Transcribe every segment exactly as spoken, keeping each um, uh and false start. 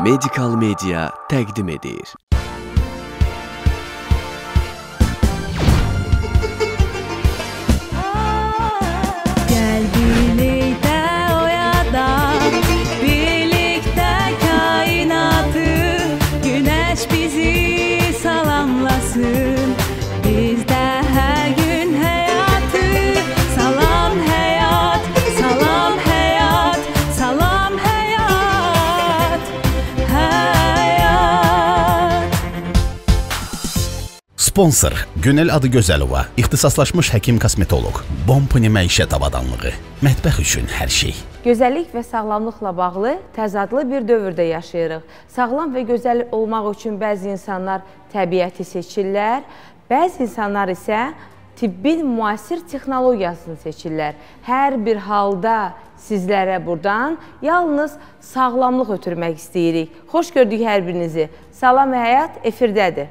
Medical Media təqdim edir. Gəl birlikdə oyadaq, birlikdə kainatı, günəş bizi salamlasın, bizdə hər gün həyatı. Salam həyat, salam həyat, salam həyat, həyat. Sponsor Günel adı Gözəlova, ixtisaslaşmış həkim kosmetoloq, Bompani məişət avadanlığı, mətbəx üçün hər şey. Gözəllik və sağlamlıqla bağlı təzadlı bir dövrdə yaşayırıq. Sağlam və gözəl olmaq üçün bəzi insanlar təbiəti seçirlər, bəzi insanlar isə tibbin müasir texnologiyasını seçirlər. Hər bir halda sizlərə buradan yalnız sağlamlıq ötürmək istəyirik. Xoş gördük hər birinizi. Salam həyat efirdədir.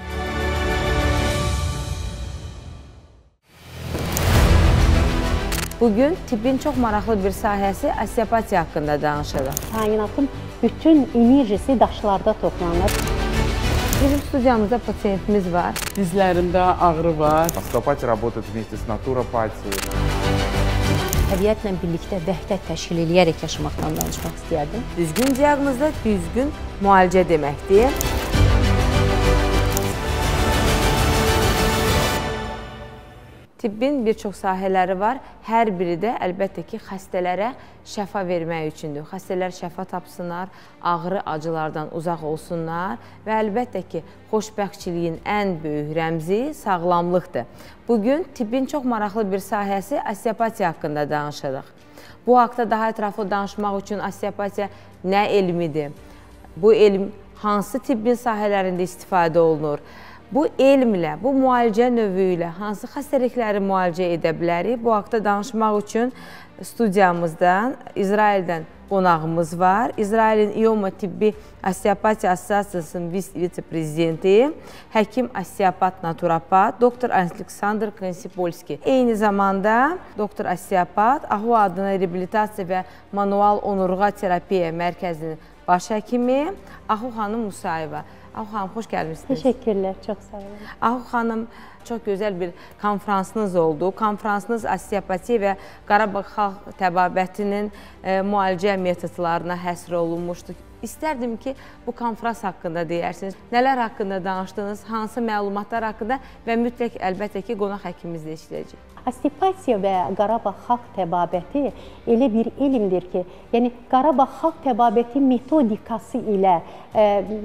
Bugün tibbin çox maraqlı bir sahəsi osteopatiya haqqında danışırıq. Kainatın bütün enerjisi daşlarda toplanır. Bizim studiyamızda pasiyentimiz var. Dizlərində ağrı var. Osteopatiya работает вместе с naturopatiyai. Təbiətlə birlikdə vəhdət təşkil edərək yaşamaqdan danışmaq istəyərdim. Düzgün diaqnozda düzgün müalicə deməkdir. Tibbin bir çox sahələri var. Hər biri də əlbəttə ki, xəstələrə şəfa vermək üçündür. Xəstələr şəfa tapsınlar, ağrı, acılardan uzaq olsunlar və əlbəttə ki, xoşbəxtçiliyin ən böyük rəmzi sağlamlıqdır. Bugün tibbin çox maraqlı bir sahəsi osteopatiya haqqında danışırıq. Bu haqda daha ətraflı danışmaq üçün osteopatiya nə elmidir? Bu elm hansı tibbin sahələrində istifadə olunur? Bu elmlə, bu müalicə növü ilə hansı xəstəlikləri müalicə edə bilərik? Bu haqda danışmaq üçün studiyamızdan İsraildən qonağımız var. İsrailin İOMA Tibbi Osteopatiya Assosiasiyasının vitse-prezidenti, həkim osteopat naturopat, doktor Aleksandr Kansipolski. Eyni zamanda doktor osteopat, AHU adına reabilitasiya və manual onurğa terapiya mərkəzinin baş həkimi AHU xanım Musayeva. AHU xanım, xoş gəlmişsiniz. Təşəkkürlər, çox sağ olun. AHU xanım, çox gözəl bir konfransınız oldu. Konfransınız osteopatiya və Qarabağ Xalq Təbabətinin e, müalicə metodlarına həsr olunmuşdu. İstərdim ki, bu konfrans haqqında deyərsiniz. Nələr haqqında danışdınız, hansı məlumatlar haqqında və mütləq əlbəttə ki, qonaq həkimimizlə işləyəcək. Osteopatiya və Qarabağ Xalq Təbabəti elə bir elmdir ki, yəni Qarabağ Xalq Təbabəti metodikası ilə, e,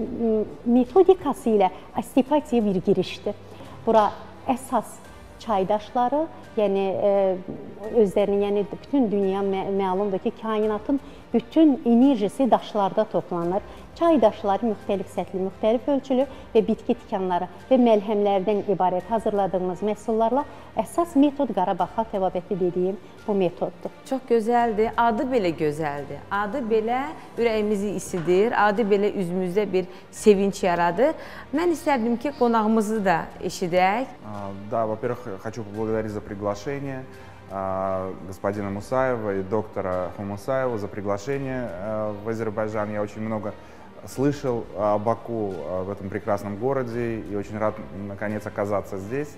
metodikası ilə osteopatiya bir girişdir. Bura əsas çaydaşları, yəni e, özlərinin, yəni bütün dünya məlumdur ki, kainatın bütün enerjisi daşlarda toplanır. Çaydaşları müxtəlif səthli, müxtəlif ölçülü və bitki tikanları və məlhəmlərdən ibarət hazırladığımız məhsullarla əsas metod Qarabağ Xalq Təbabəti dediyim bu metoddur. Çox gözəldir, adı belə gözəldir. Adı belə ürəyimizi isidir, adı belə üzümüzdə bir sevinç yaradır. Mən istərdim ki, qonağımızı da eşidək. Да, во-первых, хочу поблагодарить за приглашение господина Мусаева и доктора Хумусаева за приглашение в Азербайджан. Я очень много слышал о Баку, в этом прекрасном городе, и очень рад, наконец, оказаться здесь.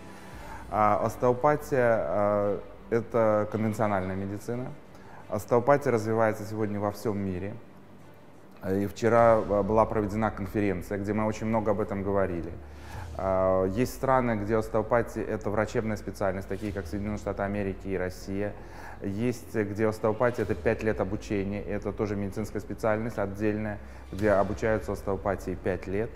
Остеопатия – это конвенциональная медицина. Остеопатия развивается сегодня во всем мире. И вчера была проведена конференция, где мы очень много об этом говорили. Есть страны, где остеопатия – это врачебная специальность, такие как Соединенные Штаты Америки и Россия. Есть, где остеопатия – это пять лет обучения, это тоже медицинская специальность отдельная, где обучаются остеопатии пять лет.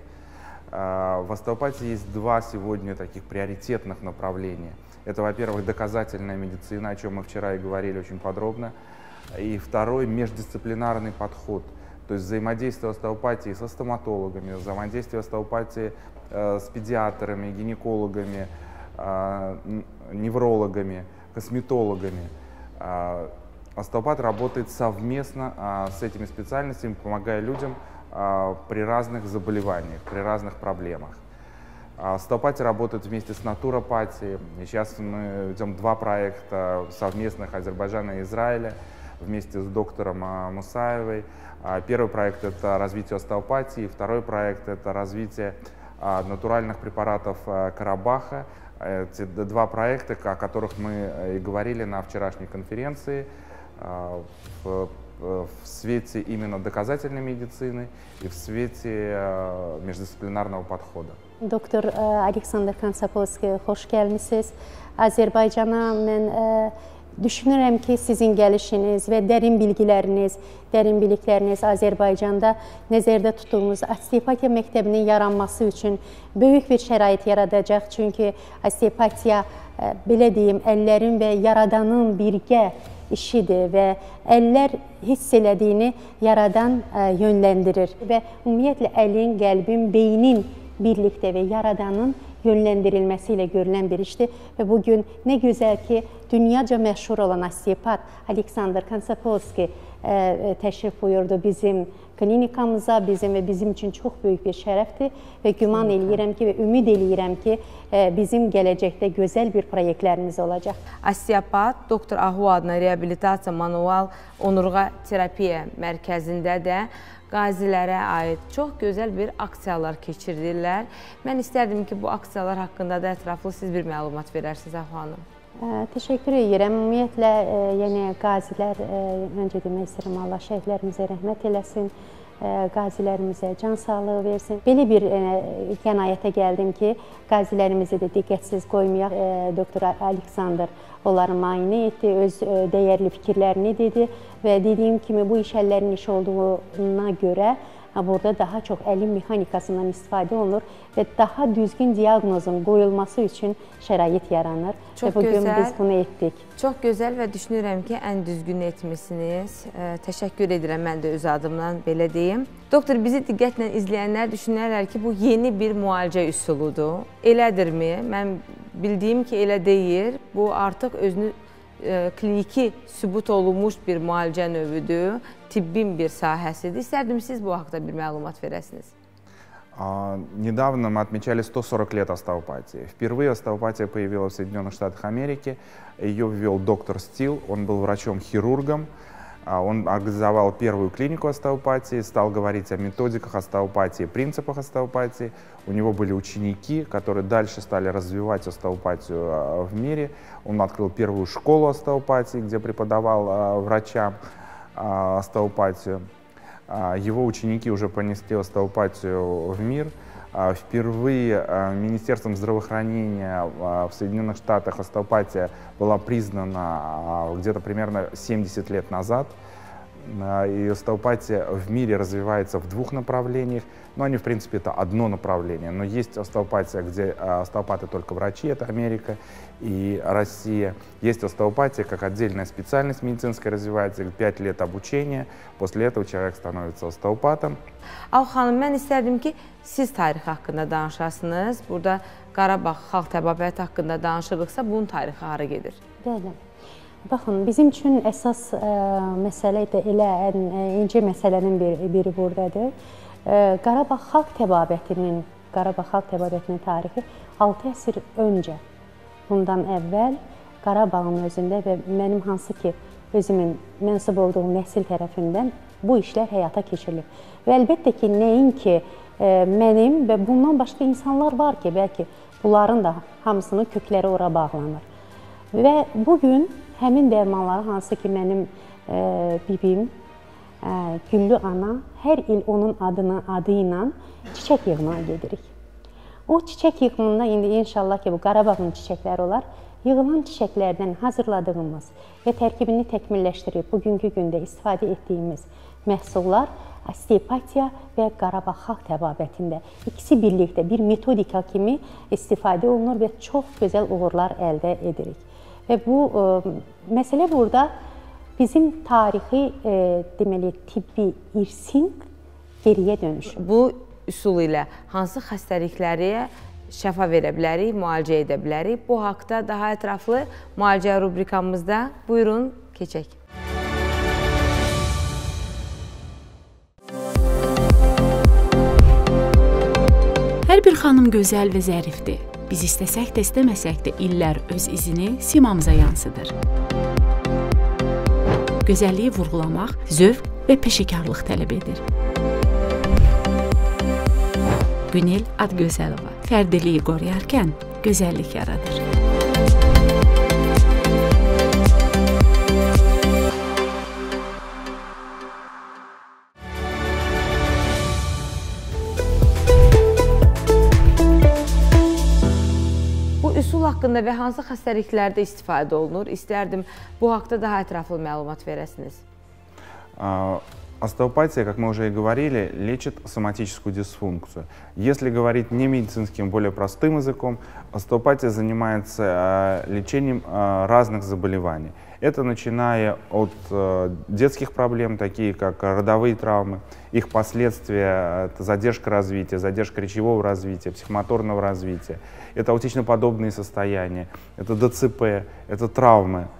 В остеопатии есть два сегодня таких приоритетных направления. Это, во-первых, доказательная медицина, о чем мы вчера и говорили очень подробно. И второй – междисциплинарный подход. То есть взаимодействие остеопатии со стоматологами, взаимодействие остеопатии э, с педиатрами, гинекологами, э, неврологами, косметологами. Э, остеопат работает совместно э, с этими специальностями, помогая людям э, при разных заболеваниях, при разных проблемах. Остеопатия работает вместе с натуропатией. И сейчас мы ведем два проекта совместных Азербайджана и Израиля. вместе с доктором Мусаевой. Первый проект — это развитие остеопатии, второй проект — это развитие натуральных препаратов Карабаха. Эти два проекта, о которых мы и говорили на вчерашней конференции, в, в свете именно доказательной медицины и в свете междисциплинарного подхода. Doktor Aleksandr Kontsapolski, xoş gəlmisiniz. Azərbaycana mən ə, düşünürəm ki, sizin gəlişiniz və dərin bilgiləriniz, dərin bilikləriniz Azərbaycanda nəzərdə tutduğumuz osteopatiya məktəbinin yaranması üçün böyük bir şərait yaradacaq. Çünki osteopatiya, ə, belə deyim, əllərin və yaradanın birgə işidir və əllər hiss elədiyini yaradan ə, yönləndirir və ümumiyyətlə əlin, qəlbin, beynin birlikdə və yaradanın yönləndirilməsi ilə görülən bir işdir və bugün nə gözəl ki, dünyaca məşhur olan osteopat Aleksandr Kontsapolski ə, təşrif buyurdu bizim klinikamıza, bizim və bizim üçün çox böyük bir şərəfdir və güman eləyirəm ki və ümid eləyirəm ki, ə, bizim gələcəkdə gözəl bir proyektlərimiz olacaq. Osteopat Doktor Ahu adına reabilitasiya manual onurğa terapiya mərkəzində də qazilərə aid çox gözəl bir aksiyalar keçirirlər. Mən istərdim ki, bu aksiyalar haqqında da ətraflı siz bir məlumat verərsiniz, Ahu xanım. Ə, təşəkkür edirəm. Ümumiyyətlə, ə, yəni qazilər, ə, öncə demək istəyirəm, Allah şəhidlərimizə rəhmət eləsin, ə, qazilərimizə can sağlığı versin. Belə bir ə, qənaətə gəldim ki, qazilərimizi də diqqətsiz qoymayaq. Ə, Doktor Aleksandr onları müayinə etdi, öz ə, dəyərli fikirlərini dedi və dediyim kimi bu iş əllərin işi olduğuna görə burada daha çox əlin mexanikasından istifadə olunur və daha düzgün diaqnozun qoyulması üçün şərait yaranır. Çox və bugün gözəl. biz bunu etdik. Çox gözəl və düşünürəm ki, ən düzgün etmişsiniz. Ə, təşəkkür edirəm, mən də öz adımdan belə deyim. Doktor, bizi diqqətlə izləyənlər düşünərlər ki, bu yeni bir müalicə üsuludur. Elədirmi? Mən bildiyim ki, elə deyil. Bu artıq özünü ə, kliniki sübut olunmuş bir müalicə növüdür, tibbin bir sahəsidir. İstərdim siz bu haqda bir məlumat verəsiniz. Недавно мы отмечали сто сорок лет остеопатии. Впервые остеопатия появилась в Соединенных Штатах Америки. Ее ввел доктор Стил, он был врачом-хирургом. Он организовал первую клинику остеопатии, стал говорить о методиках остеопатии, принципах остеопатии. У него были ученики, которые дальше стали развивать остеопатию в мире. Он открыл первую школу остеопатии, где преподавал врачам остеопатию. Его ученики уже понесли остеопатию в мир. Впервые Министерством здравоохранения в Соединенных Штатах остеопатия была признана где-то примерно семьдесят лет назад. И остеопатия в мире развивается в двух направлениях. Но они, в принципе, это одно направление. Но есть остеопатия, где остеопаты только врачи, это Америка и Россия. Есть остеопатия, как отдельная специальность медицинская развивается, пять лет обучения. После этого человек становится остеопатом. Ahu xanım, mən istərdim ki, siz tarix haqqında danışasınız. Burada Qarabağ xalq təbabəti haqqında danışırıqsa, bunun tarixi hara gedir? Bəli. Baxın, bizim üçün əsas ə, məsələ də elə ən incə məsələnin bir, biri buradadır. Ə, Qarabağ xalq təbabətinin, Qarabağ xalq təbabətinin tarixi altı əsr öncə, bundan əvvəl Qarabağın özündə və mənim hansı ki, özümün mənsub olduğum nəsil tərəfindən bu işlər həyata keçirilib. Və əlbəttə ki, nəinki ə, mənim və bundan başqa insanlar var ki, bəlkə bunların da hamısının kökləri ora bağlanır. Və bugün həmin dərmanları, hansı ki, mənim ə, bibim, ə, Güllü ana, hər il onun adını, adı ilə çiçək yığmaya gedirik. O çiçək yığımında indi inşallah ki, bu Qarabağın çiçəkləri olar, yığılan çiçəklərdən hazırladığımız və tərkibini təkmilləşdirib bugünkü gündə istifadə etdiyimiz məhsullar osteopatiya və Qarabağ xalq təbabətində ikisi birlikdə bir metodika kimi istifadə olunur və çox gözəl uğurlar əldə edirik. Və bu ə, məsələ burada bizim tarixi, ə, deməli, tibbi irsin geriyə dönüşü. Bu üsul ilə hansı xəstəlikləri şəfa verə bilərik, müalicə edə bilərik? Bu haqda daha ətraflı müalicə rubrikamızda buyurun, keçək. Hər bir xanım gözəl və zərifdir. Biz istəsək də, istəməsək də illər öz izini simamıza yansıdır. Gözəlliyi vurğulamaq zövq və peşəkarlıq tələb edir. Günel Adgözəlova fərdiliyi qoruyarkən gözəllik yaradır. Bu üsul haqqında və hansı xəstəliklərdə istifadə olunur? İstərdim bu haqda daha ətraflı məlumat verəsiniz. Остеопатия, как мы уже и говорили, лечит соматическую дисфункцию. Если говорить не медицинским, более простым языком, остеопатия занимается лечением разных заболеваний. Это начиная от детских проблем, такие как родовые травмы, их последствия, это задержка развития, задержка речевого развития, психомоторного развития, это аутично-подобные состояния, это ДЦП, это травмы,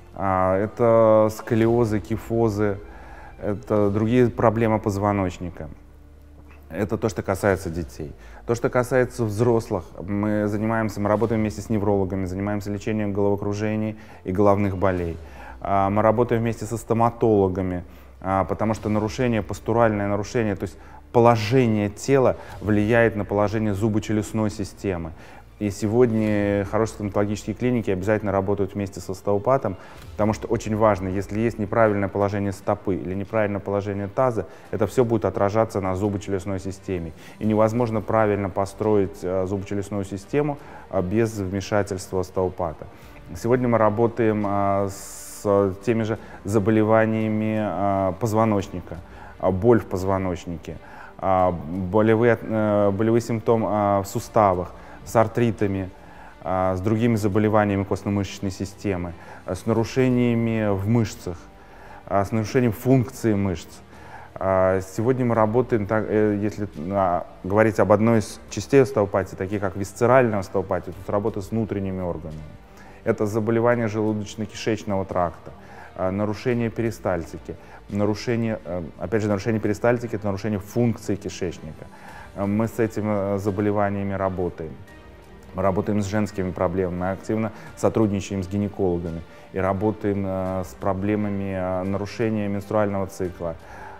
это сколиозы, кифозы, это другие проблемы позвоночника. Это то, что касается детей. То, что касается взрослых, мы занимаемся, мы работаем вместе с неврологами, занимаемся лечением головокружений и головных болей. Мы работаем вместе со стоматологами, потому что нарушение, постуральное нарушение, то есть положение тела влияет на положение зубочелюстной системы. И сегодня хорошие стоматологические клиники обязательно работают вместе с остеопатом, потому что очень важно, если есть неправильное положение стопы или неправильное положение таза, это все будет отражаться на зубочелюстной системе. И невозможно правильно построить зубочелюстную систему без вмешательства остеопата. Сегодня мы работаем с теми же заболеваниями позвоночника, боль в позвоночнике, болевые, болевые симптомы в суставах, с артритами, с другими заболеваниями костно-мышечной системы, с нарушениями в мышцах, с нарушением функции мышц. Сегодня мы работаем, если говорить об одной из частей остеопатии, такие как висцеральная остеопатия, тут работа с внутренними органами. Это заболевания желудочно-кишечного тракта, нарушение перистальтики, нарушение, опять же, нарушение перистальтики — это нарушение функции кишечника. Мы с этими заболеваниями работаем. Мы работаем с женскими проблемами, мы активно сотрудничаем с гинекологами и работаем с проблемами нарушения менструального цикла,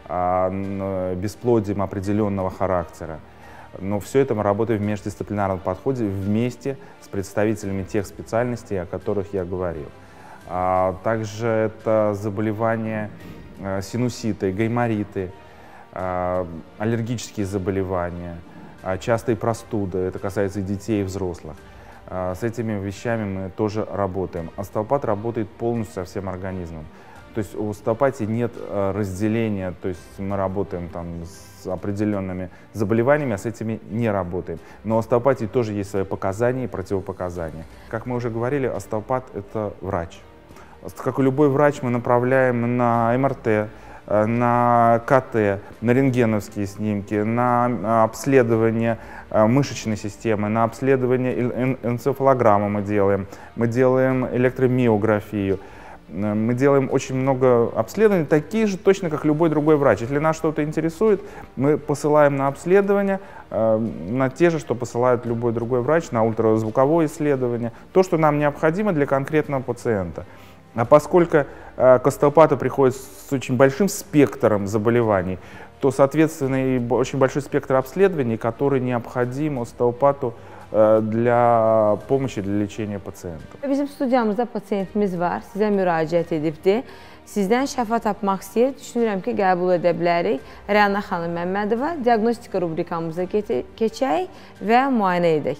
бесплодием определенного характера. Но все это мы работаем в междисциплинарном подходе вместе с представителями тех специальностей, о которых я говорил. Также это заболевания синуситы, гаймориты, аллергические заболевания, частые простуды, это касается и детей, и взрослых. С этими вещами мы тоже работаем. Остеопат работает полностью со всем организмом. То есть у остеопатии нет разделения, то есть мы работаем там с определенными заболеваниями, а с этими не работаем. Но у остеопатии тоже есть свои показания и противопоказания. Как мы уже говорили, остеопат — это врач. Как и любой врач, мы направляем на эм эр тэ, на ка тэ, на рентгеновские снимки, на обследование мышечной системы, на обследование энцефалограммы мы делаем, мы делаем электромиографию, мы делаем очень много обследований, такие же точно, как любой другой врач. Если нас что-то интересует, мы посылаем на обследование, на те же, что посылает любой другой врач, на ультразвуковое исследование, то, что нам необходимо для конкретного пациента. А поскольку э, к остеопату приходит с очень большим спектром заболеваний, то, соответственно, и очень большой спектр обследований, который необходим остеопату э, для помощи, для лечения пациентов. Bizim studiyamızda pasientimiz var, sizə müraciət edibdir. Sizdən şəfa tapmaq istəyir, düşünürəm ki, qəbul edə bilərik. Rəna xanım Məmmədova, diaqnostika rubrikamıza keçək və müayinə edək.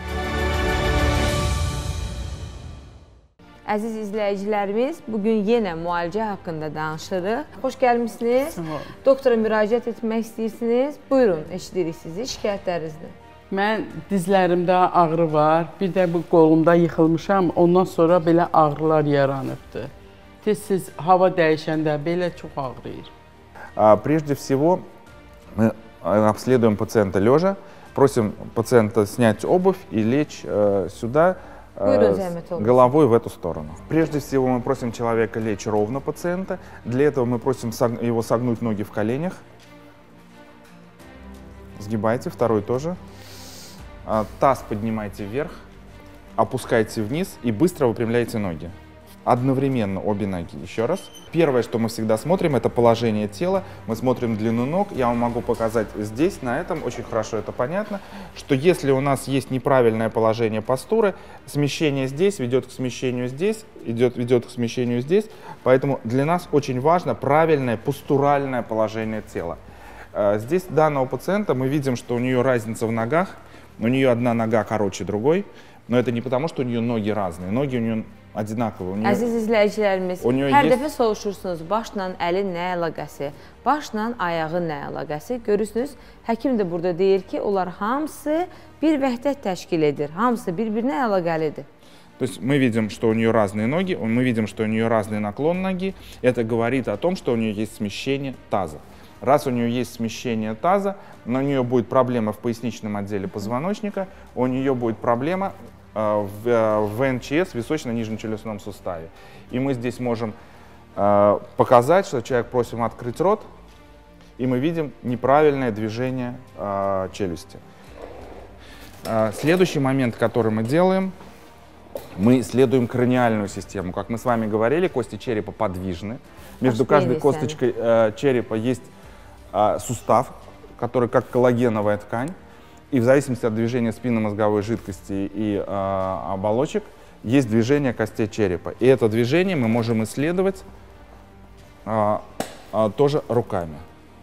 Əziz izləyicilərimiz, bugün yenə müalicə haqqında danışırıq. Xoş gəlmişsiniz. Doktora müraciət etmək istəyirsiniz. Buyurun, eşidirik sizi, şikayətlərinizdir. Mən dizlərimdə ağrı var, bir də bu qolumda yıxılmışam, ondan sonra belə ağrılar yaranıbdır. Tez-tez hava dəyişəndə belə çox ağrıyır. Прежде всего, мы обследуем пациента лежа, просим пациента снять обувь и лечь сюда, головой в эту сторону. Прежде всего мы просим человека лечь ровно пациента. Для этого мы просим его согнуть ноги в коленях. Сгибайте, второй тоже. Таз поднимайте вверх, опускайте вниз и быстро выпрямляйте ноги. одновременно обе ноги. Еще раз. Первое, что мы всегда смотрим, это положение тела. Мы смотрим длину ног. Я вам могу показать здесь, на этом, очень хорошо это понятно, что если у нас есть неправильное положение постуры, смещение здесь ведет к смещению здесь, идет, ведет к смещению здесь. Поэтому для нас очень важно правильное постуральное положение тела. Здесь данного пациента мы видим, что у нее разница в ногах. У нее одна нога короче другой, но это не потому, что у нее ноги разные. Ноги у нее одинаковые. Nее... Əziz izləyicilərimiz, nее hər есть... dəfə soruşursunuz, başla əlin nə əlaqəsi, başla ayağın nə əlaqəsi. Görürsünüz, həkim də burada deyir ki, onlar hamısı bir vəhdət təşkil edir, hamısı bir-birinə əlaqəlidir. То есть мы видим, что у нее разные ноги, мы видим, что у нее разный наклон ноги. Это говорит о том, что у нее есть смещение таза. Раз у нее есть смещение таза, но у нее будет проблема в поясничном отделе позвоночника, у нее будет проблема э, в, э, в вэ эн че эс, височно-нижнечелюстном суставе. И мы здесь можем э, показать, что человек просим открыть рот, и мы видим неправильное движение э, челюсти. Э, следующий момент, который мы делаем, мы исследуем краниальную систему. Как мы с вами говорили, кости черепа подвижны. Между каждой косточкой э, черепа есть э, сустав, который как коллагеновая ткань. И в зависимости от движения спинномозговой жидкости и э, оболочек есть движение костей черепа. И это движение мы можем исследовать э, э, тоже руками.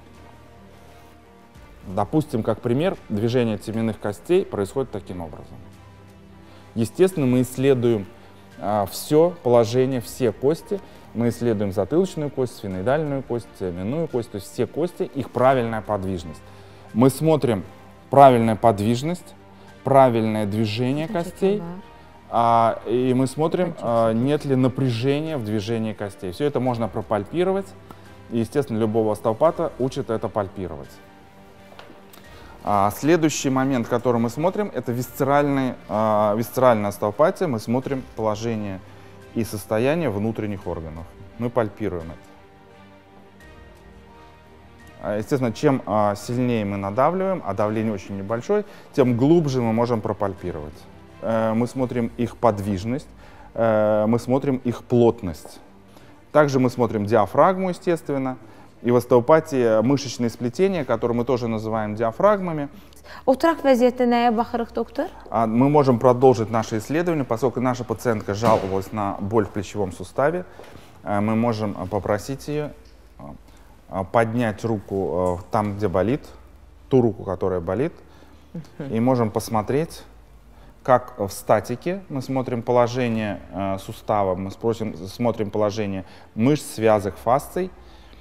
Допустим, как пример, движение теменных костей происходит таким образом. Естественно, мы исследуем а, все положение, все кости. Мы исследуем затылочную кость, сфеноидальную кость, теменную кость, то есть все кости, их правильная подвижность. Мы смотрим правильная подвижность, правильное движение костей, а, и мы смотрим, а, нет ли напряжения в движении костей. Все это можно пропальпировать, и, естественно, любого остеопата учат это пальпировать. А, следующий момент, который мы смотрим, это висцеральный, а, висцеральная остеопатия. Мы смотрим положение и состояние внутренних органов. Мы пальпируем это. А, естественно, чем а, сильнее мы надавливаем, а давление очень небольшое, тем глубже мы можем пропальпировать. Э, мы смотрим их подвижность, э, мы смотрим их плотность. Также мы смотрим диафрагму, естественно. И в остеопатии мышечные сплетения, которые мы тоже называем диафрагмами. Oturaq vəziyyətdə nəyə baxırıq, doktor? Мы можем продолжить наше исследование, поскольку наша пациентка жаловалась на боль в плечевом суставе. Мы можем попросить ее поднять руку там, где болит, ту руку, которая болит, и можем посмотреть, как в статике мы смотрим положение сустава, мы спросим, смотрим положение мышц, связок, фасций,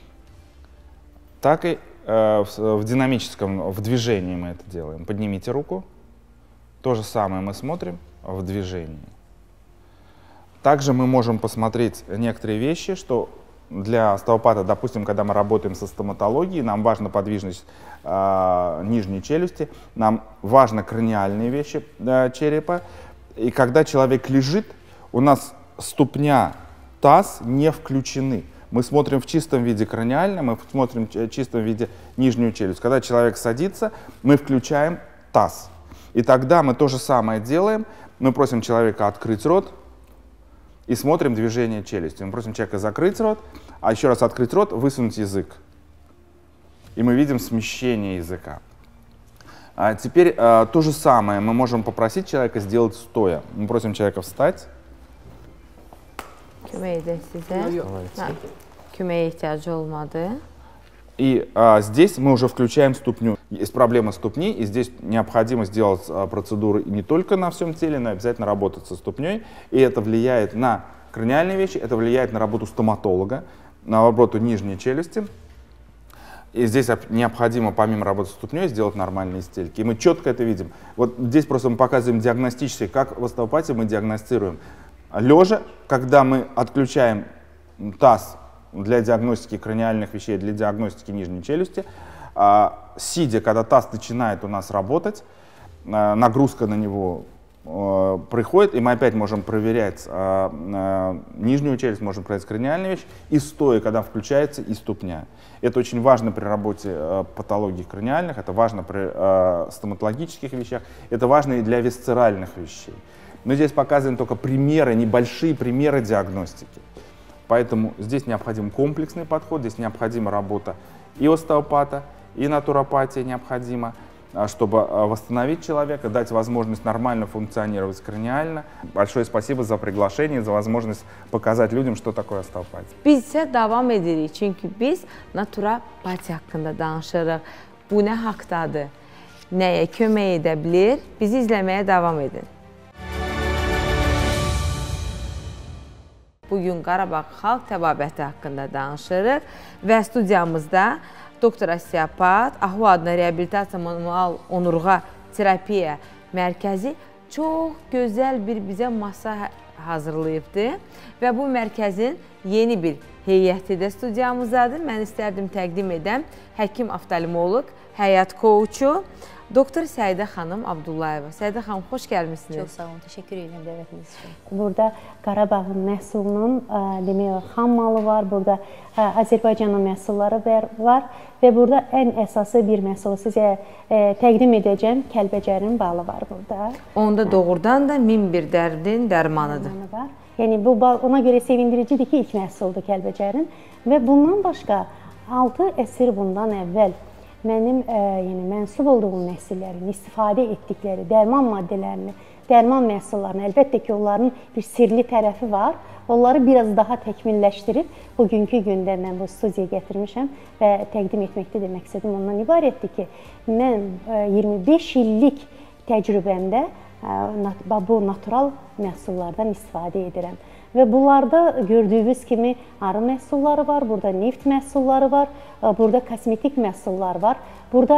так и э, в, в динамическом, в движении мы это делаем. Поднимите руку. То же самое мы смотрим в движении. Также мы можем посмотреть некоторые вещи, что для остеопата, допустим, когда мы работаем со стоматологией, нам важна подвижность э, нижней челюсти, нам важны краниальные вещи э, черепа. И когда человек лежит, у нас ступня, таз не включены. Мы смотрим в чистом виде краниально, мы смотрим в чистом виде нижнюю челюсть. Когда человек садится, мы включаем таз. И тогда мы то же самое делаем. Мы просим человека открыть рот и смотрим движение челюсти. Мы просим человека закрыть рот, а еще раз открыть рот, высунуть язык. И мы видим смещение языка. А теперь а, то же самое мы можем попросить человека сделать стоя. Мы просим человека встать. Kömək edək sizə. Hə, köməyə ehtiyacı olmadı. И а, здесь мы уже включаем ступню. Есть проблема ступни, и здесь необходимо сделать а, процедуры не только на всем теле, но и обязательно работать со ступней. И это влияет на краниальные вещи, это влияет на работу стоматолога, на работу нижней челюсти. И здесь необходимо, помимо работы с ступней, сделать нормальные стельки. И мы четко это видим. Вот здесь просто мы показываем диагностически, как в остеопатии мы диагностируем. Лежа, когда мы отключаем таз для диагностики краниальных вещей, для диагностики нижней челюсти, а, сидя, когда таз начинает у нас работать, а, нагрузка на него а, приходит, и мы опять можем проверять а, а, нижнюю челюсть, можем проверять краниальную вещь, и стоя, когда включается и ступня. Это очень важно при работе а, патологий краниальных, это важно при а, стоматологических вещах, это важно и для висцеральных вещей. Мы здесь показываем только примеры, небольшие примеры диагностики. Поэтому здесь необходим комплексный подход, здесь необходима работа и остеопата, и натуропатия необходима, чтобы восстановить человека, дать возможность нормально функционировать краниально. Большое спасибо за приглашение, за возможность показать людям, что такое остеопатия. Biz isə davam edirik, çünki biz naturopatiya haqqında danışırıq. Bu nə haqdadır? Nəyə kömək edə bilir? Bizi izləməyə davam edin. Bugün Qarabağ xalq təbabəti haqqında danışırıq və studiyamızda doktor osteopat, AHU adına reabilitasiya manual onurğa terapiya mərkəzi çox gözəl bir bizə masa hazırlayıbdı və bu mərkəzin yeni bir heyəti də studiyamızdadır. Mən istərdim təqdim edəm həkim oftalmoloq, həyat kouçu doktor Səidə xanım Abdullayeva. Səidə xanım, xoş gəlmişsiniz. Çox sağ olun, təşəkkür edirəm dəvətiniz üçün. Burada Qarabağın məhsulunun demək, xam malı var, burada Azərbaycanın məhsulları var və burada ən əsası bir məhsulu sizə təqdim edəcəm, Kəlbəcərin balı var burada. Onda doğrudan da min bir dərdin dərmanıdır. Yəni bu bal ona görə sevindiricidir ki, ilk məhsuldur Kəlbəcərin və bundan başqa altı əsr bundan əvvəl mənim e, yəni, mənsub olduğum nəsillərin istifadə etdikləri dərman maddələrini, dərman məhsullarını, əlbəttə ki, onların bir sirli tərəfi var. Onları biraz daha təkmilləşdirib, bugünkü gündə mən bu studiyaya gətirmişəm və təqdim etməkdə də məqsədim ondan ibarətdir ki, mən e, iyirmi beş illik təcrübəmdə e, bu natural məhsullardan istifadə edirəm. Və bunlarda gördüyünüz kimi arı məhsulları var, burada neft məhsulları var, burada kosmetik məhsullar var, burada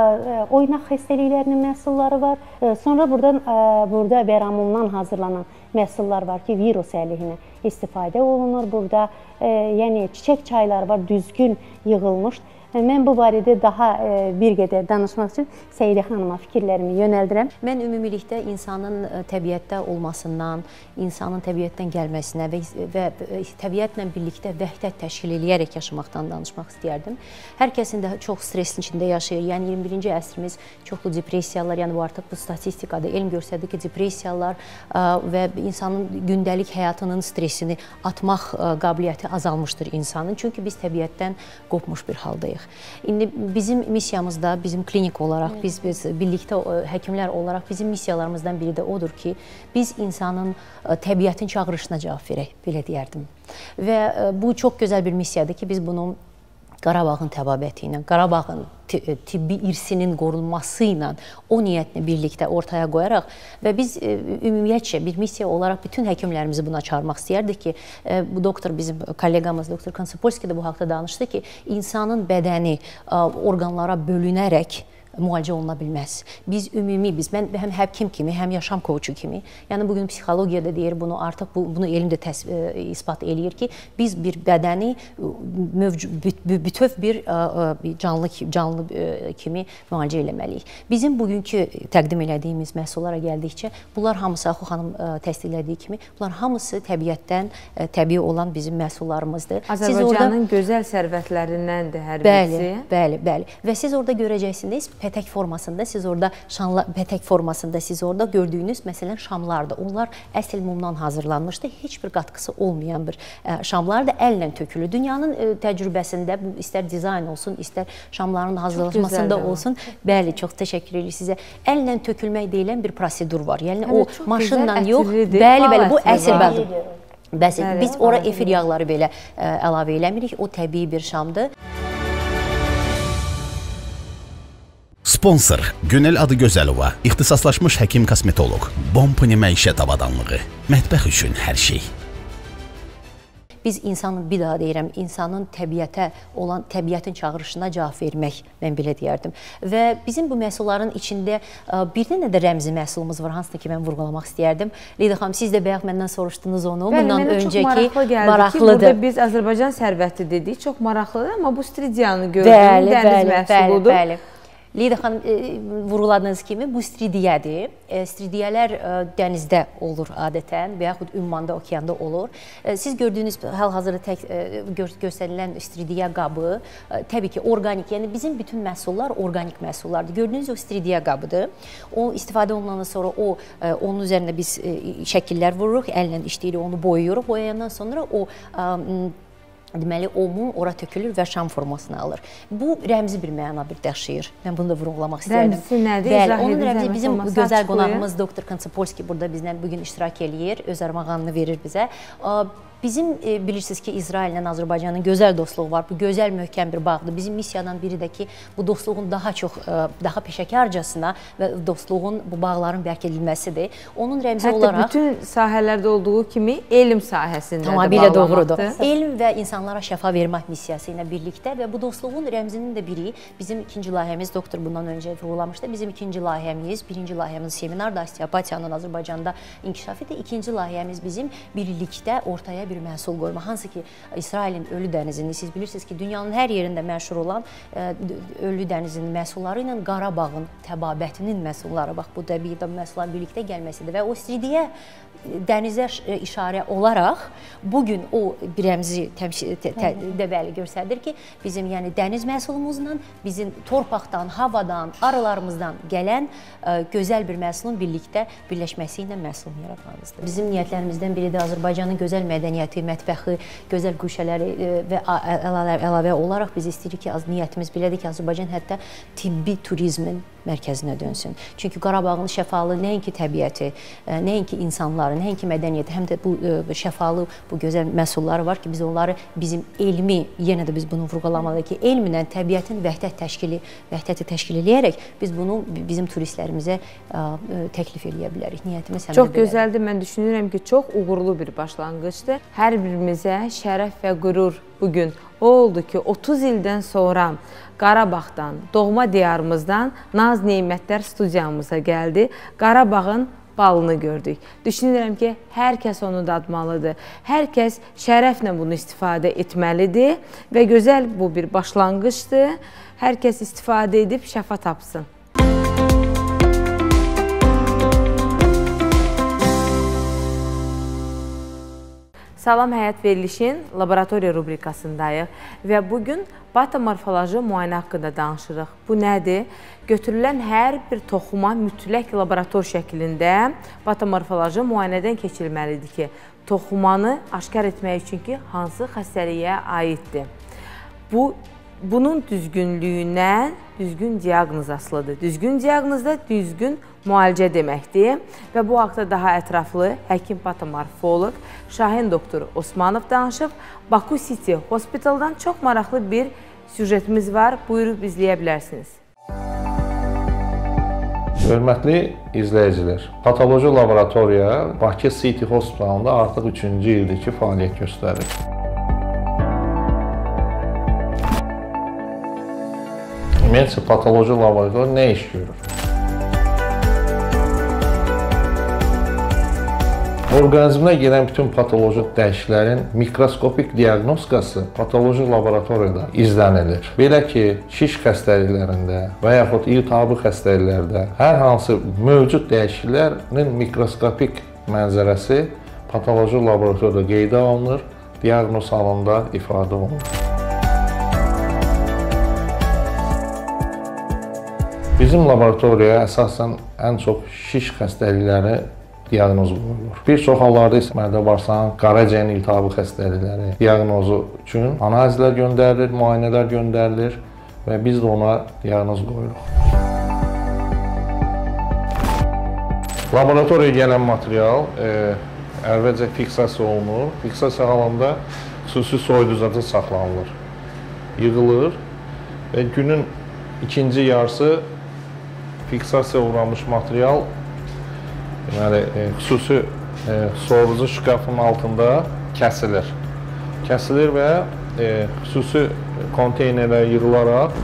oynaq xəstəliklərinin məhsulları var, sonra buradan burada vəramumdan hazırlanan məhsullar var ki, virus əleyhinə istifadə olunur. Burada yəni çiçək çayları var, düzgün yığılmış. Mən bu barədə daha bir qədər danışmaq üçün Səidə xanıma fikirlərimi yönəldirəm. Mən ümumilikdə insanın təbiətdə olmasından, insanın təbiətdən gəlməsinə və, və təbiətlə birlikdə vəhdət təşkil edərək yaşamaqdan danışmaq istəyərdim. Hər kəsin də çox stresin içində yaşayır. Yəni iyirmi birinci əsrimiz çoxlu depressiyalar, yəni bu artıq bu statistikada elm göstərdi ki, depressiyalar və insanın gündəlik həyatının stresini atmaq qabiliyyəti azalmışdır insanın. Çünki biz təbiətdən qopmuş bir haldayıq. İndi bizim missiyamızda, bizim klinik olaraq, biz, biz birlikdə həkimlər olaraq bizim missiyalarımızdan biri də odur ki, biz insanın təbiətin çağırışına cavab verək, belə deyərdim. Və bu çox gözəl bir missiyadır ki, biz bunu Qarabağın təbabəti ilə, Qarabağın tibbi irsinin qorunması ilə o niyyətlə birlikdə ortaya qoyaraq və biz ümumiyyətcə bir missiya olaraq bütün həkimlərimizi buna çağırmaq istəyərdik ki, bu doktor, bizim kolleqamız doktor Konsipolski də bu haqda danışdı ki, insanın bədəni orqanlara bölünərək müalicə oluna bilməz. Biz ümumi, biz mən həm həkim kimi, həm yaşam kouçu kimi, yəni bugün psixologiyada deyir bunu, artıq bu, bunu elm də təs, e, ispat eləyir ki, biz bir bədəni mövcud, bütöv bir e, canlı, canlı e, kimi müalicə eləməliyik. Bizim bugünkü təqdim elədiyimiz məhsullara gəldikcə, bunlar hamısı, Axu xanım e, təsdiqlədiyi kimi, bunlar hamısı təbiətdən e, təbii olan bizim məhsullarımızdır. Azərbaycanın orada gözəl sərvətlərindəndir hər bəli, birisi. Bəli, bəli. Və siz orada görəcəksiniz, pətək formasında, siz orada şanla, pətək formasında siz orada gördüyünüz məsələn şamlardır. Onlar əsl mumdan hazırlanmışdı. Heç bir qatqısı olmayan bir ə, şamlar da əllə tökülür. Dünyanın ə, təcrübəsində bu istər dizayn olsun, istər şamların hazırlanmasında olsun. Bəli, çox təşəkkür edirik sizə. Əllə tökülmək deyilən bir prosedur var. Yəni Hələ o maşınla yox, bəli, bəli, bu əsl bəli. Bəs biz ora efir yağları belə ə, əlavə eləmirik. O təbii bir şamdır. Sponsor Günel Adıgözəlova, ixtisaslaşmış həkim kosmetoloq, Bompani məişət avadanlığı, mətbəx üçün hər şey. Biz insanın, bir daha deyirəm, insanın təbiətə olan, təbiətin çağırışına cavab vermək, mən belə deyərdim. Və bizim bu məhsulların içində bir dənə də rəmzi məhsulumuz var, hansını ki, mən vurğulamaq istəyərdim. Leyla xanım, siz də bayaq məndən soruşdunuz onu. Bəli, bundan mənə öncəki çox maraqlı gəldi maraqlıdır. ki, burada biz Azərbaycan sərvəti dedik, çox maraqlıdır, amma bu stridiyanı gördüm, dəniz məhsuludur. Bəli, bəli. Leyla xanım, e, vurguladığınız kimi bu stridiyədir. E, stridiyələr e, dənizdə olur adətən və yaxud ümmanda, okeanda olur. E, siz gördüyünüz hal-hazırda tək e, gö göstərilən stridiyə qabı e, təbii ki, organik, yəni bizim bütün məhsullar organik məhsullardır. Gördüyünüz o stridiyə qabıdır. O istifadə olunandan sonra o e, onun üzərində biz e, şəkillər vururuq, əllə işləyirik, onu boyuyuruq. Boyayandan sonra o e, deməli, o mum ora tökülür və şam formasını alır. Bu rəmzi bir məna bir daşıyır. Mən bunu da vurğulamaq istəyirəm. Rəmzi nədir? Bəli, onun rəmzi bizim gözəl qonağımız doktor Konsopolski burada bizlə bugün iştirak eləyir, öz armağanını verir bizə. Bizim e, bilirsiniz ki, İsrail ilə Azərbaycanın gözəl dostluğu var. Bu gözəl, möhkəm bir bağdır. Bizim missiyadan biri də ki, bu dostluğun daha çox, e, daha peşəkarcasına və dostluğun, bu bağların bərk edilməsidir. Onun rəmzi Hətta olaraq... Hətta bütün sahələrdə olduğu kimi elm sahəsində tamamilə də bağlamaqdır. Doğrudur. Elm və insanlara şəfa vermək missiyası ilə birlikdə və bu dostluğun rəmzinin də biri bizim ikinci layihəmiz, doktor bundan öncə vurğulamışdı. Bizim ikinci layihəmiz, birinci layihəmiz seminarda osteopatiyanın Azərbaycanda inkişafıdır. İkinci layihəmiz bizim birlikdə ortaya bir məhsul qoyma. Hansı ki, İsrailin Ölü dənizini, siz bilirsiniz ki, dünyanın hər yerində məşhur olan e, Ölü dənizinin məhsulları ilə Qarabağın təbabətinin məhsulları, bax, bu təbii məhsulların birlikdə gəlməsidir və o istidiyə dənizə işarə olaraq bugün o bir rəmzi dəbəli göstərir ki, bizim yəni dəniz məhsulumuzla, bizim torpaqdan, havadan, arılarımızdan gələn ə, gözəl bir məhsulun birlikdə birləşməsi ilə məhsulunu yaratmamızdır. Bizim niyyətlərimizdən biri də Azərbaycanın gözəl mədəniyyəti, mətbəxi, gözəl güşələri və əlavə, əlavə olaraq biz istəyirik ki, niyyətimiz belədir ki, Azərbaycan hətta tibbi turizmin mərkəzinə dönsün. Çünki Qarabağın şəfalı nəinki təbiəti, nəinki insanları, nəinki mədəniyyəti, həm də bu şəfalı, bu gözəl məhsulları var ki, biz onları bizim elmi, yenə də biz bunu vurğulamalıyıq ki, elmlə təbiətin vəhdət təşkili, vəhdəti təşkil eləyərək biz bunu bizim turistlərimizə təklif eləyə bilərik. Niyyətimiz həm də çox gözəldir. Mən düşünürəm ki, çox uğurlu bir başlanğıcdır. Hər birimizə şərəf və qürur bugün o oldu ki, otuz ildən sonra Qarabağdan, doğma diyarımızdan naz neymətlər studiyamıza gəldi. Qarabağın balını gördük. Düşünürəm ki, hər kəs onu dadmalıdır. Hər kəs şərəflə bunu istifadə etməlidir və gözəl bu bir başlanğıcdır. Hər kəs istifadə edib şəfa tapsın. Salam Həyat verilişin laboratoriya rubrikasındayıq və bugün patomorfoloji müayinə haqqında danışırıq. Bu nədir? Götürülən hər bir toxuma mütləq laborator şəklində patomorfoloji müayinədən keçirilməlidir ki, toxumanı aşkar etmək üçün ki, hansı xəstəliyə aiddir. Bu, bunun düzgünlüyündən düzgün diaqnoz asılıdır. Düzgün diaqnozda düzgün müalicə deməkdir və bu haqda daha ətraflı həkim patomorfoloq Şahin doktor Osmanov danışıb. Baku City Hospitaldan çox maraqlı bir süjetimiz var. Buyurub izləyə bilərsiniz. Hörmətli izləyicilər, patoloji laboratoriya Bakı City Hospitalında artıq üçüncü ildir ki, fəaliyyət göstərir. Ümumiyyətlə, patoloji laboratoriya nə iş görür? Orqanizmdə gedən bütün patoloji dəyişikliklərin mikroskopik diaqnostikası patoloji laboratoriyada izlənilir. Belə ki, şiş xəstəliklərində və yaxud iltihabi xəstəliklərdə hər hansı mövcud dəyişikliklərin mikroskopik mənzərəsi patoloji laboratoriyada qeydə alınır, diaqnoz halında ifadə olunur. Bizim laboratoriyaya əsasən ən çox şiş xəstəlikləri diaqnozu qoyulur. Bir çox hallarda isə mədə-bağırsağın qaraciyən iltihabı xəstəlikləri diaqnozu üçün analizlər göndərilir, müayinələr göndərilir və biz də ona diaqnoz qoyuruq. Laboratoriyaya gələn material e, əvvəlcə fiksasiya olunur. Fiksasiya halında xüsusi soyuducuda saxlanılır, yığılır və günün ikinci yarısı fiksasiya uğramış material deməli, e, xüsusi e, soyuducu şkafın altında kəsilir. Kəsilir və e, xüsusi konteynerlərə yığılaraq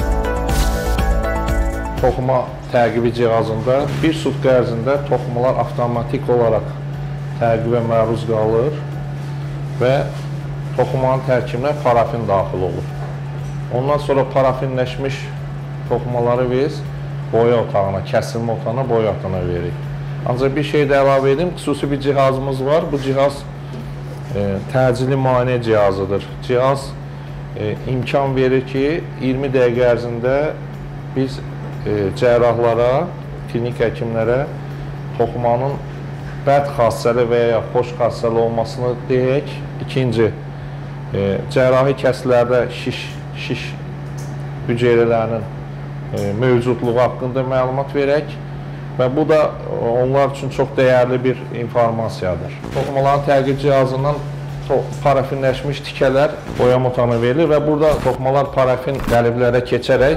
toxuma təqibi cihazında bir sutka ərzində toxumalar avtomatik olaraq təqibə məruz qalır və toxumanın tərkibinə parafin daxil olur. Ondan sonra parafinləşmiş toxumaları biz boya otağına, kəsilmə otağına, boya otağına veririk. Ancaq bir şey də əlavə edim, xüsusi bir cihazımız var. Bu cihaz e, təcili müayinə cihazıdır. Cihaz e, imkan verir ki, iyirmi dəqiqə ərzində biz e, cərrahlara, klinik həkimlərə toxumanın bəd xassəli və ya xoş xassəli olmasını deyək. İkinci, e, cərrahi kəsilərdə şiş, şiş hüceyrələrinin e, mövcudluğu haqqında məlumat verək və bu da onlar üçün çox dəyərli bir informasiyadır. Toxumaların təqib cihazından parafinləşmiş tikələr boyama otağına verilir və burada toxumalar parafin qəliblərə keçərək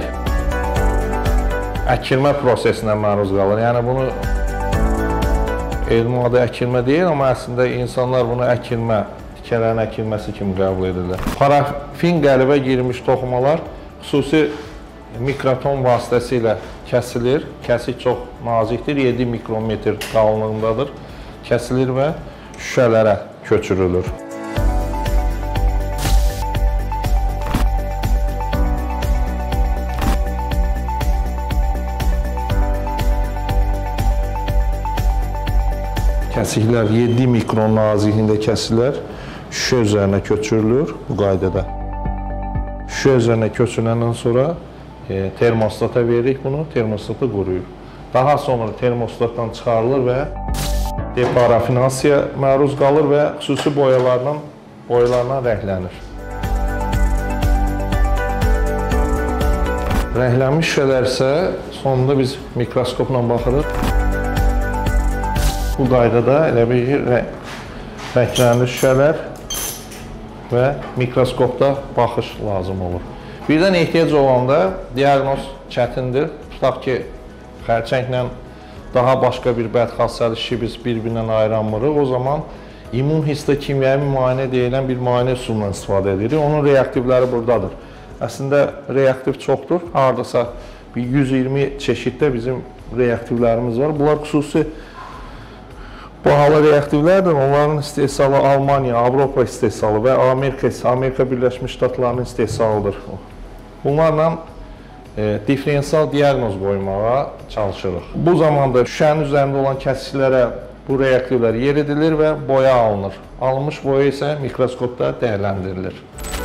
əkilmə prosesinə məruz qalır. Yəni bunu elmi adı əkilmə deyil, amma əslində insanlar bunu əkilmə, tikələrin əkilməsi kimi qəbul edirlər. Parafin qəlibə girmiş toxumalar xüsusi mikroton vasitəsilə kəsilir. Kəsik çox nazikdir, yeddi mikrometr qalınlığındadır. Kəsilir və şüşələrə köçürülür. Kəsiklər yeddi mikron nazikliyində kəsilər, şüşə üzərinə köçürülür bu qaydada. Şüşə üzərinə köçürüləndən sonra e, termostata veririk bunu, termostata quruyur. Daha sonra termostatdan çıxarılır və deparafinasiya məruz qalır və xüsusi boyalarla, boyalarla rənglənir. Rənglənmiş şüşələr isə sonunda biz mikroskopla baxırıq. Bu qaydada elə bir rənglənmiş şüşələr və mikroskopda baxış lazım olur. Birdən ehtiyac olanda diaqnoz çətindir. Tutaq ki, xərçənglə daha başqa bir bədxassəli şişi biz bir-birindən ayıranmırıq. O zaman immun histokimyəvi müayinə deyilən bir müayinə üsulundan istifadə edirik. Onun reaktivləri buradadır. Əslində reaktiv çoxdur. Hardasa bir yüz iyirmi çeşiddə bizim reaktivlərimiz var. Bunlar xüsusi bahalı reaktivlərdir. Onların istehsalı Almaniya, Avropa istehsalı və Amerika, Amerika Birləşmiş Ştatlarının istehsalıdır. Bunlarla e, diferensial diaqnoz qoymağa çalışırıq. Bu zamanda şüşənin üzərində olan kəsiklərə bu reaktivlər yer edilir və boya alınır. Alınmış boya isə mikroskopda dəyərləndirilir.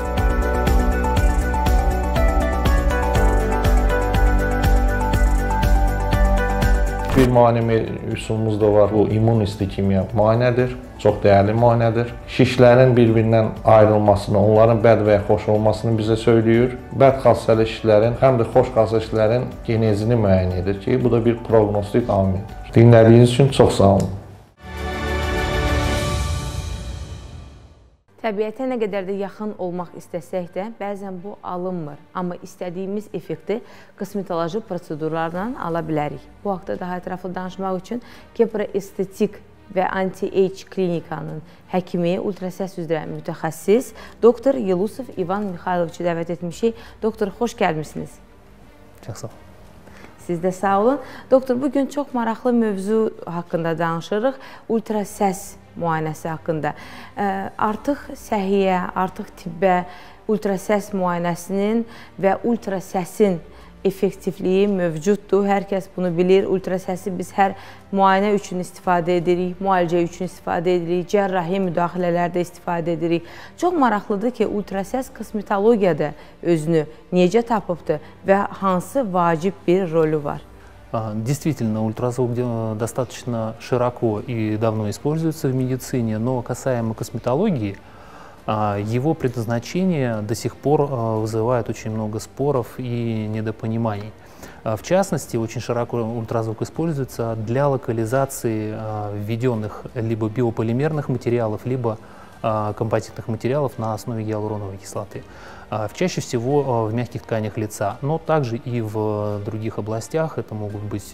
Bir müayinə üsulumuz da var, bu immun histokimya müayinədir, çox dəyərli müayinədir. Şişlərin bir-birindən ayrılmasını, onların bəd və ya xoş olmasını bizə söyləyir. Bəd xassəli şişlərin, həm də xoş xassəli şişlərin genezini müəyyən edir ki, bu da bir proqnostik amildir. Dinlədiyiniz üçün çox sağ olun. Təbiətə nə qədər də yaxın olmaq istəsək də, bəzən bu alınmır. Amma istədiyimiz effekti kosmetoloji prosedurlarla ala bilərik. Bu haqda daha ətraflı danışmaq üçün Kepra Estetik və Anti-Age klinikanın həkimi, ultrasəs üzrə mütəxəssis doktor Yelusov İvan Mixayloviçi dəvət etmişik. Doktor, xoş gəlmişsiniz. Çox sağ olun. Siz də sağ olun. Doktor, bugün çox maraqlı mövzu haqqında danışırıq. Ultrasəs müayinəsi haqqında. Artıq səhiyyə, artıq tibbə ultrasəs müayinəsinin və ultrasəsin effektivliyi mövcuddur. Hər kəs bunu bilir. Ultrasəsi biz hər müayinə üçün istifadə edirik, müalicə üçün istifadə edirik, cərrahi müdaxilələrdə istifadə edirik. Çox maraqlıdır ki, ultrasəs kosmetologiyada özünü necə tapıbdır və hansı vacib bir rolü var? Действительно, ультразвук достаточно широко и давно используется в медицине, но касаемо косметологии, его предназначение до сих пор вызывает очень много споров и недопониманий. В частности, очень широко ультразвук используется для локализации введенных либо биополимерных материалов, либо композитных материалов на основе гиалуроновой кислоты. Чаще всего в мягких тканях лица, но также и в других областях. Это могут быть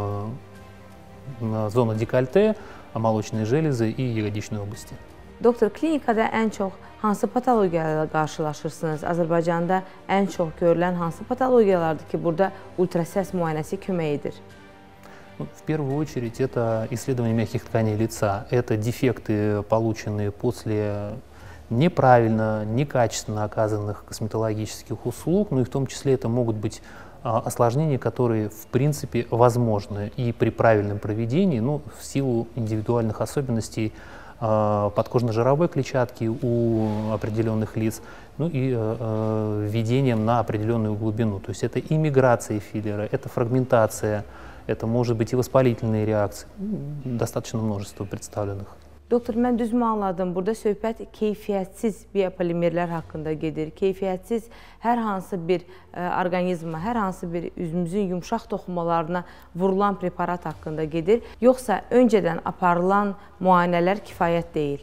зона декольте, молочные железы и ягодичные области. Doktor, klinikada ən çox hansı patologiyalarla qarşılaşırsınız? Azərbaycanda ən çox görülən hansı patologiyalardır ki, burada ultrasəs müayinəsi kömək edir? В первую очередь это исследование мягких тканей лица. Это дефекты, полученные после неправильно, некачественно оказанных косметологических услуг, ну и в том числе это могут быть осложнения, которые в принципе возможны и при правильном проведении, ну, в силу индивидуальных особенностей подкожно-жировой клетчатки у определенных лиц, ну и э, введением на определенную глубину. То есть это и миграция филлера, это фрагментация, это может быть и воспалительные реакции. Достаточно множество представленных. Doktor, mən düzmü anladım? Burada söhbət keyfiyyətsiz biopolimerlər haqqında gedir. Keyfiyyətsiz hər hansı bir ə, orqanizma, hər hansı bir üzümüzün yumşaq toxumalarına vurulan preparat haqqında gedir. Yoxsa öncədən aparılan müayinələr kifayət deyil?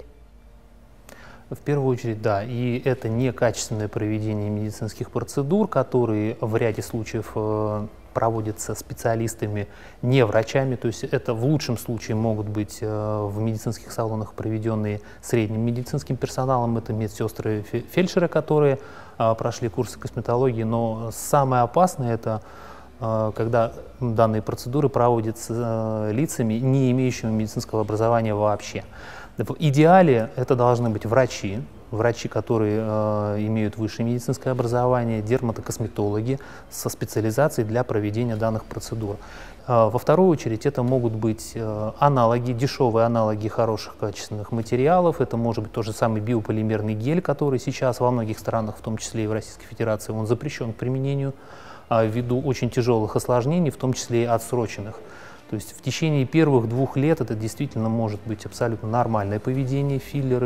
В первую очередь, да, и это некачественное проведение медицинских процедур, которые в ряде случаев э, проводятся специалистами, не врачами, то есть это в лучшем случае могут быть э, в медицинских салонах проведенные средним медицинским персоналом, это медсестры, фельдшеры, которые э, прошли курсы косметологии, но самое опасное это э, когда данные процедуры проводятся э, лицами, не имеющими медицинского образования вообще. В идеале это должны быть врачи, врачи, которые э, имеют высшее медицинское образование, дерматокосметологи со специализацией для проведения данных процедур. Э, во вторую очередь это могут быть э, аналоги, дешевые аналоги хороших качественных материалов. Это может быть тот же самый биополимерный гель, который сейчас во многих странах, в том числе и в Российской Федерации, он запрещен к применению э, ввиду очень тяжелых осложнений, в том числе и отсроченных. То есть в течение первых двух лет это действительно может быть абсолютно нормальное поведение филлера,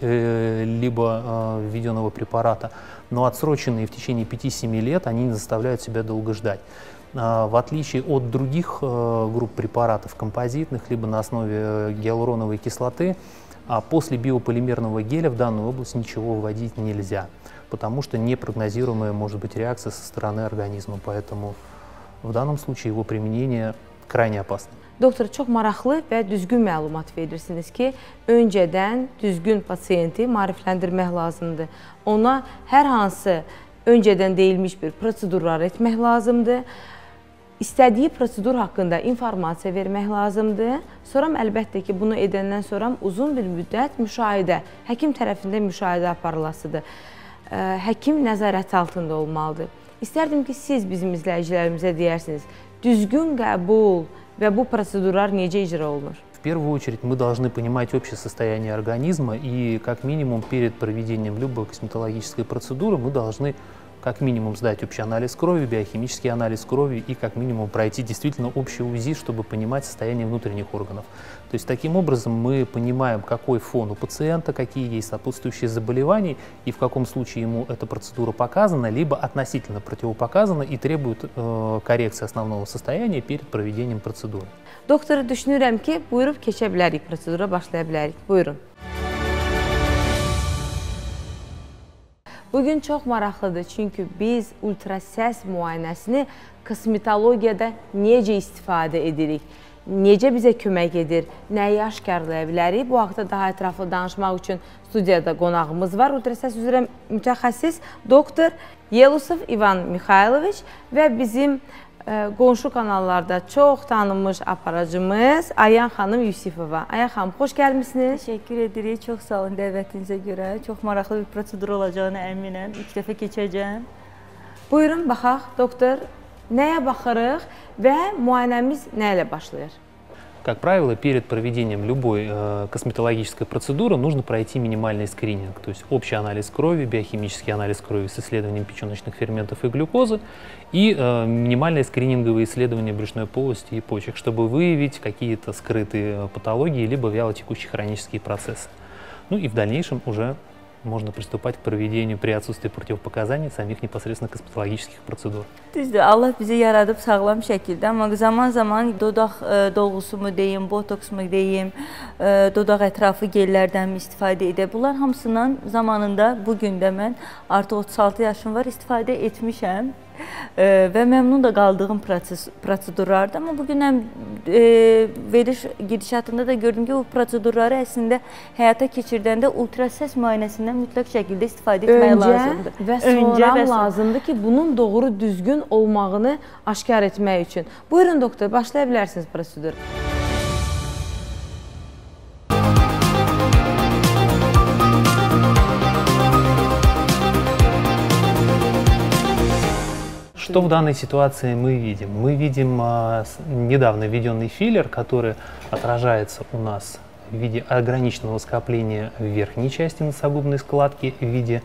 э, либо э, введенного препарата, но отсроченные в течение пяти-семи лет они не заставляют себя долго ждать. Э, в отличие от других э, групп препаратов композитных, либо на основе гиалуроновой кислоты, а после биополимерного геля в данную область ничего вводить нельзя, потому что непрогнозируемая может быть реакция со стороны организма, поэтому в данном случае его применение крайне опасно. Doktor, çox maraqlı və düzgün məlumat verirsiniz ki, öncədən düzgün pasiyenti maarifləndirmək lazımdır. Ona hər hansı öncədən deyilmiş bir prosedurlar etmək lazımdır. İstədiyi prosedur haqqında informasiya vermək lazımdır. Sonra əlbəttə ki, bunu edəndən sonra uzun bir müddət müşahidə, həkim tərəfində müşahidə aparılasıdır. Həkim nəzarəti altında olmalıdır. İstərdim ki, siz bizim izləyicilərimizə deyərsiniz, düzgün qəbul və bu prosedurlar necə icra olunur? В первую очередь мы должны понимать общее состояние организма и как минимум перед проведением любой косметологической процедуры мы должны как минимум сдать общий анализ крови, биохимический анализ крови и как минимум пройти действительно общий УЗИ, чтобы понимать состояние внутренних органов. То есть таким образом мы понимаем, какой фон у пациента, какие есть сопутствующие заболевания и в каком случае ему эта процедура показана, либо относительно противопоказана и требует э, коррекции основного состояния перед проведением процедуры. Doktor, düşünürəm ki, buyurub keçə bilərik, prosedura başlaya bilərik. Buyurun. Bugün çox maraqlıdır, çünki biz ultrasəs müayinəsini kosmetologiyada necə istifadə edirik, necə bizə kömək edir, nəyi aşkarlaya bilərik. Bu haqda daha ətraflı danışmaq üçün studiyada qonağımız var. Ultrasəs üzrə mütəxəssis doktor Yelusov İvan Mixayloviç və bizim qonşu kanallarda çox tanınmış aparacımız Ayhan xanım Yusifova. Ayhan xanım, xoş gəlmişsiniz. Təşəkkür edirik. Çox sağ olun dəvətinizə görə. Çox maraqlı bir prosedur olacağını əminəm. İlk dəfə keçəcəm. Buyurun, baxaq, doktor. Nəyə baxırıq və müayinəmiz nə ilə başlayır? Как правило, перед проведением любой э, косметологической процедуры нужно пройти минимальный скрининг, то есть общий анализ крови, биохимический анализ крови с исследованием печеночных ферментов и глюкозы и э, минимальные скрининговые исследования брюшной полости и почек, чтобы выявить какие-то скрытые патологии либо вялотекущие хронические процессы. Ну и в дальнейшем уже можно приступать к проведению при отсутствии противопоказаний самих непосредственно косметологических процедур. Düzdür, Allah bizi yaradıb sağlam şəkildə, amma zaman-zaman dodaq e, dolğusu mu deyim, botoks mu deyim, e, dodaq ətrafı gellərdən mi istifadə edə. Bunlar hamısından zamanında, bugün də mən artıq otuz altı yaşım var, istifadə etmişəm. E, və məmnun da qaldığım proses, prosedurlardır. Amma bugün həm e, veriş gedişatında da gördüm ki, bu prosedurları əslində həyata keçirdəndə ultrasəs müayinəsindən mütləq şəkildə istifadə etmək Öncə lazımdır. Və sonra və lazımdır ki, bunun doğru düzgün olmağını aşkar etmək üçün. Buyurun doktor, başlaya bilərsiniz prosedur. Что в данной ситуации мы видим? Мы видим а, с- недавно введенный филлер, который отражается у нас в виде ограниченного скопления в верхней части носогубной складки, в виде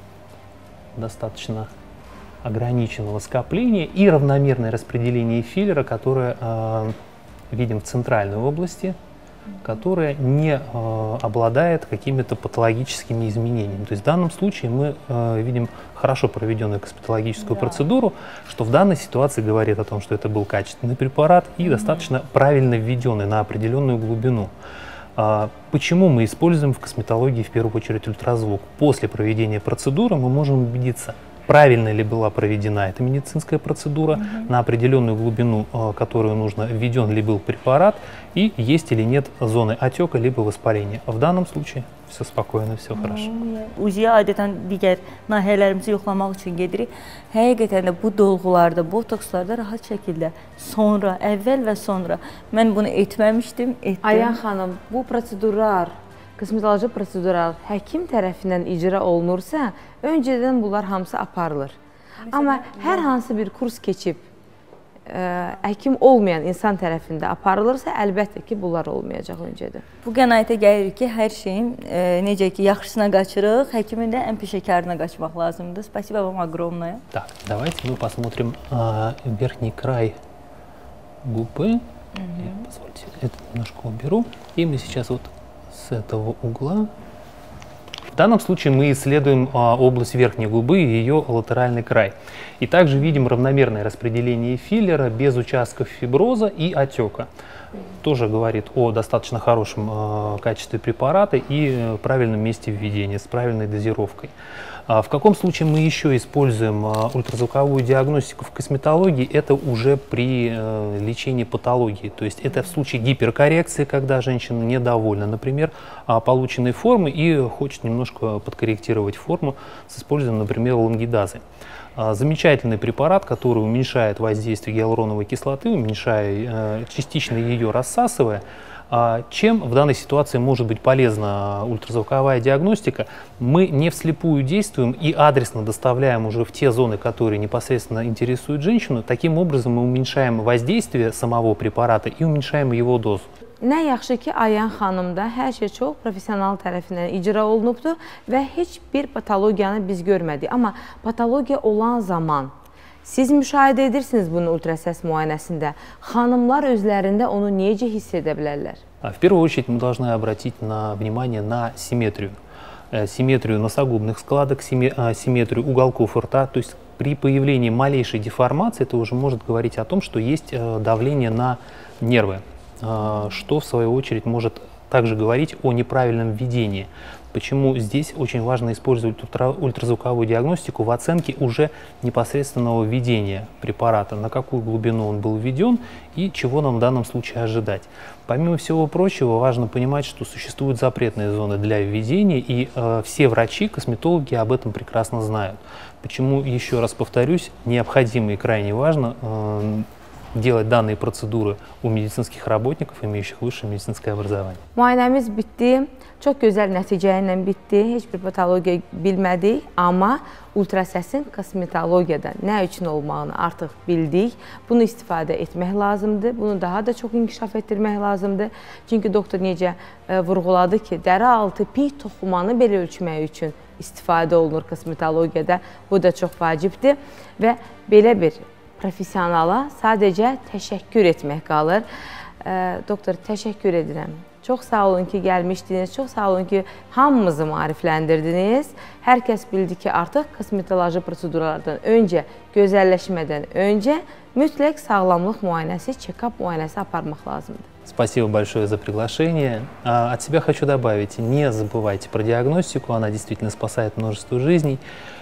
достаточно ограниченного скопления и равномерное распределение филлера, которое э, видим в центральной области, которое не э, обладает какими-то патологическими изменениями. То есть в данном случае мы э, видим хорошо проведенную косметологическую Да. процедуру, что в данной ситуации говорит о том, что это был качественный препарат и достаточно правильно введенный на определенную глубину. А, Почему мы используем в косметологии в первую очередь ультразвук? После проведения процедуры мы можем убедиться, правильно ли была проведена эта медицинская процедура, Мгм. на определенную глубину, э, которую нужно, введен ли был препарат, и есть или нет зоны отека либо воспаления. В данном случае все спокойно, все хорошо. Uziyə adətən digər nahiyələrimizi yoxlamaq üçün gedirik. Həqiqətən də bu dolğularda, botokslarda rahat şəkildə sonra, əvvəl və sonra mən bunu etməmişdim, etdim. Ayən xanım, bu prosedurlar, kosmetoloji prosedurlar həkim tərəfindən icra olunursa, öncədən bunlar hamısı aparılır. Amma hər hansı bir kurs keçib ə, həkim olmayan insan tərəfində aparılırsa, əlbəttə ki, bunlar olmayacaq öncədən. Bu qənaətə gəlirik ki, hər şeyin e, necə ki, yaxşısına qaçırıq, həkimin də ən peşəkarına qaçmaq lazımdır. Спасибо вам огромное. Так, давайте мы посмотрим а, верхний край губы. Я, позвольте, это немножко уберу. И мы сейчас вот с этого угла. В данном случае мы исследуем а, область верхней губы и ее латеральный край. И также видим равномерное распределение филлера без участков фиброза и отека. Тоже говорит о достаточно хорошем э, качестве препарата и э, правильном месте введения, с правильной дозировкой. А в каком случае мы еще используем э, ультразвуковую диагностику в косметологии? Это уже при э, лечении патологии. То есть это в случае гиперкоррекции, когда женщина недовольна, например, а, полученной формы и хочет немножко подкорректировать форму с использованием, например, лангидазы. А, Замечательный препарат, который уменьшает воздействие гиалуроновой кислоты, уменьшая, э, частично ее рассасывая. А, Чем в данной ситуации может быть полезна ультразвуковая диагностика? Мы не вслепую действуем и адресно доставляем уже в те зоны, которые непосредственно интересуют женщину. Таким образом мы уменьшаем воздействие самого препарата и уменьшаем его дозу. Nə yaxşı ki, Ayən xanımda hər şey çox professional tərəfindən icra olunubdur və heç bir patologiyanı biz görmədik. Amma patologiya olan zaman siz müşahidə edirsiniz bunu ultrasəs müayinəsində. Xanımlar özlərində onu necə hiss edə bilərlər? А В первую очередь мы должны обратить на внимание на симметрию. Э, Симметрию носогубных складок, симме- а, симметрию уголков рта. То есть при появлении малейшей деформации это уже может говорить о том, что есть э, давление на нервы, э, что в свою очередь может также говорить о неправильном введении. Почему здесь очень важно использовать ультра- ультразвуковую диагностику в оценке уже непосредственного введения препарата, на какую глубину он был введен и чего нам в данном случае ожидать. Помимо всего прочего, важно понимать, что существуют запретные зоны для введения, и э, все врачи, косметологи об этом прекрасно знают. Почему, еще раз повторюсь, необходимо и крайне важно э, делать данные процедуры у медицинских работников, имеющих высшее медицинское образование. Müayinəmiz bitdi. Çox gözəl nəticə ilə bitdi. Heç bir patologiya bilmədik, amma ultrasəsin kosmetologiyada nə üçün olmağını artıq bildik. Bunu istifadə etmək lazımdır. Bunu daha da çox inkişaf etdirmək lazımdır. Çünki doktor necə e, vurğuladı ki, dəri altı piy toxumanı belə ölçmək üçün istifadə olunur kosmetologiyada. Bu da çox vacibdir və belə bir professionala sadəcə təşəkkür etmək qalır. E, doktor, təşəkkür edirəm. Çox sağ olun ki, gəlmişdiniz. Çox sağ olun ki, hamımızı maarifləndirdiniz. Hər kəs bildi ki, artıq kosmetoloji prosedurlardan öncə, gözəlləşmədən öncə mütləq sağlamlıq müayinəsi, check-up müayinəsi aparmaq lazımdır. Спасибо большое за приглашение. А, От себя хочу добавить, не забывайте про диагностику, она действительно спасает множество жизней.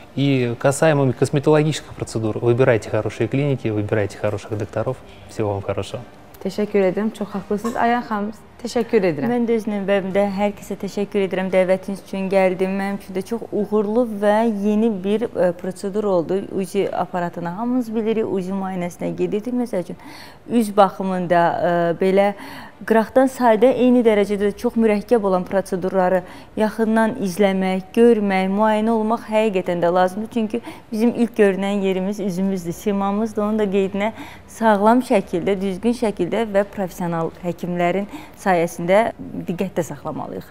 И касаемо косметологических процедур, выбирайте хорошие клиники, выбирайте хороших докторов. Всего вам хорошего. Təşəkkür edirəm. Çox haqlısınız. Ayən xanım, Təşəkkür edirəm. Mən də öz növbəmdə hər kəsə təşəkkür edirəm dəvətiniz üçün gəldim. Mənim üçün də çox uğurlu və yeni bir prosedur oldu. Uzi aparatına hamımız bilirik, uzi müayinəsinə gedirdik. Məsəl üçün, üz baxımında belə qıraqdan sadə, eyni dərəcədə çox mürəkkəb olan prosedurları yaxından izləmək, görmək, müayinə olmaq həqiqətən də lazımdır. Çünki bizim ilk görünən yerimiz üzümüzdür, simamızdır. Onun da qeydinə sağlam şəkildə, düzgün şəkildə və professional həkimlərin sayəsində diqqətdə saxlamalıyıq.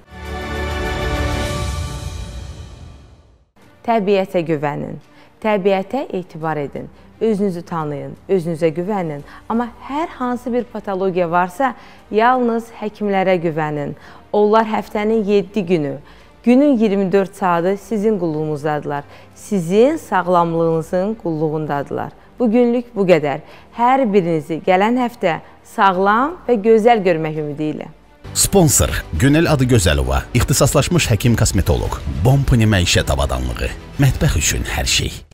Təbiətə güvənin, təbiətə etibar edin, özünüzü tanıyın, özünüzə güvənin. Amma hər hansı bir patologiya varsa, yalnız həkimlərə güvənin. Onlar həftənin yeddi günü, günün iyirmi dörd saatı sizin qulluğunuzdadırlar. Sizin sağlamlığınızın qulluğundadırlar. Bugünlük bu qədər. Hər birinizi gələn həftə sağlam və gözəl görmək ümidi ilə. Sponsor Günel Adıgözəlova, ixtisaslaşmış həkim kosmetoloq, Bomponi məişət avadanlığı, mətbəx üçün hər şey.